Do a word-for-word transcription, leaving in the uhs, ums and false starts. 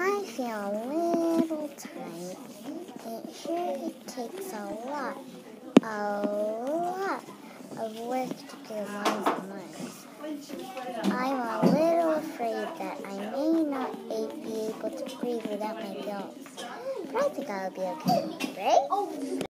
I feel a little tight. It sure takes a lot, a lot of work to do lungs and lungs. I'm a little afraid that I may not be able to breathe without my gills. But I think I'll be okay, right?